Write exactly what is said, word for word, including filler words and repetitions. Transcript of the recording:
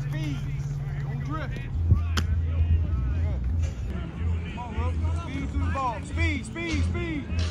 Speed. Don't drift. Come on, Will. Speed to the ball. Speed, speed, speed.